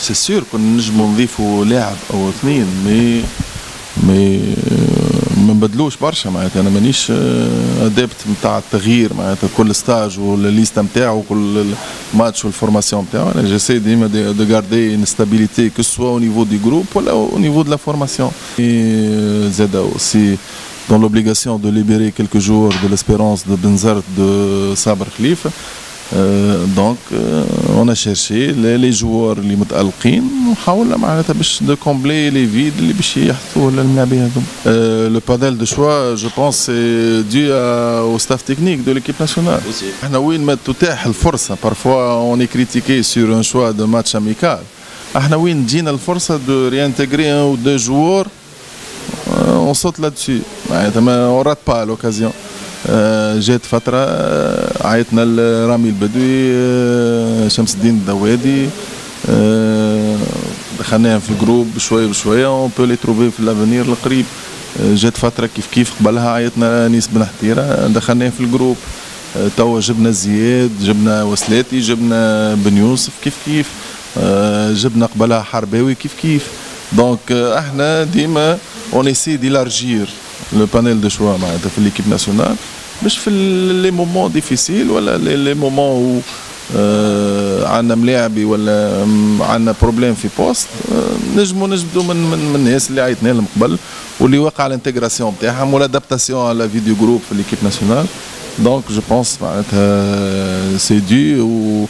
سي سور كنا نجموا نضيفوا لاعب او اثنين مي ما نبدلوش برشا معناتها. انا مانيش ادابت نتاع التغيير معناتها كل ستاج والليسته نتاعو كل ماتش والفورماسيون نتاعو. انا جيسي ديما دو غاردي ان ستابيليتي كو سوا او نيفو دي جروب ولا او نيفو دو لا فورماسيون. زاد اوسي dans l'obligation de libérer quelques jours de l'espérance de Benzert de Saber Khalifa. Donc on a cherché les joueurs اللي متألقين وحاولنا معناتها باش de combler les vides اللي باش يحثوا لللاعبين هذوما. Le panel de choix je pense c'est dû au staff technique de l'équipe nationale. احنا وين ما تتاح الفرصة parfois on est critiqué sur un choix de match amical. احنا وين تجينا الفرصة de réintégrer un ou deux joueurs on saute là-dessus. On rate pas l'occasion. جات فترة عيطنا لرامي البدوي شمس الدين الدوادي دخلناهم في الجروب بشوية بشوية اون بو لي تروفي في لافونير القريب. جات فترة كيف قبلها عيطنا انيس بن حتيرة دخلناه في الجروب. توا جبنا زياد جبنا وسلاتي جبنا بن يوسف كيف جبنا قبلها حرباوي كيف. دونك احنا ديما اون اسي d'élargir le panel de choix معناتها في l'équipe nationale باش في لي مومون ديفيسيل ولا لي مومون و عندنا ملاعبي ولا عندنا بروبليم في بوست نجموا نجبدوا من الناس اللي عيطنا لهم قبل واللي وقع الانتيغراسيون نتاعهم ولا ادابتاسيون على فيديو جروب في l'équipe nationale. دونك جو بونس معناتها سي دو و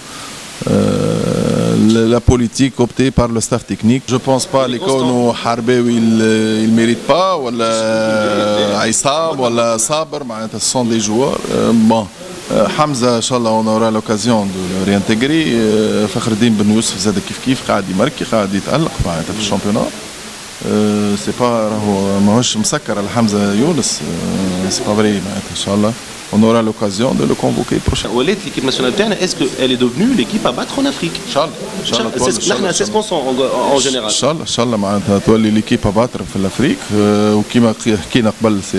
la politique optée par le staff technique. Je pense pas que Harbaoui il mérite pas ou Aïssab ou Saber, ce sont des joueurs. Bon, Hamza, Inch'Allah, on aura l'occasion de le réintégrer. Fakhreddin Ben Youssef, زاد كيف قاعد يماركي قاعد يتألق في الشامبيونات. سي با ماهوش مسكر على حمزة يونس. سي با فري معناتها ان شاء الله on aura l'occasion de le convoquer prochainement. L'équipe nationale, est-ce qu'elle est devenue l'équipe à battre en Afrique? Inch'Allah. C'est ce qu'on sent en général. Inch'Allah معناتها تولي l'équipe à battre في l'Afrique وكيما حكينا قبل c'est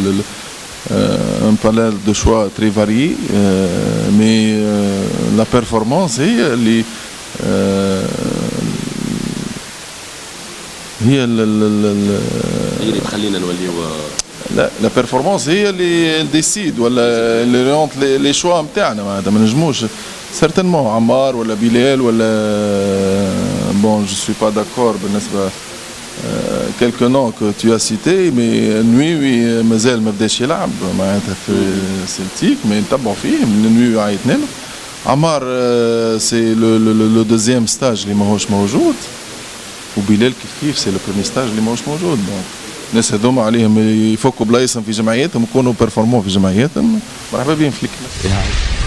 un panel de choix très varié mais la performance هي اللي هي اللي تخلينا نوليو. لا لا بيرفورمانس هي اللي ديسيد ولا اللي ريونت لي شوا نتاعنا معناتها ما نجموش سيرتينمون عمار ولا بلال ولا بون جو سوي با داكور بالنسبه كيلكو نون كو تو سيتي مي نوي مازال ما بداش يلعب معناتها في سلتيك مي نتبعوا فيه من نوي عيطنا له. عمار سي لو دوزيام ستاج اللي ماهوش موجود وبلال كيف سي لو بروميي ستاج اللي ماهوش موجود. الناس هذوما عليهم يفكوا بلايصهم في جمعياتهم ويكونوا بيرفورمون في جمعياتهم. مرحبا بهم في الكلاس.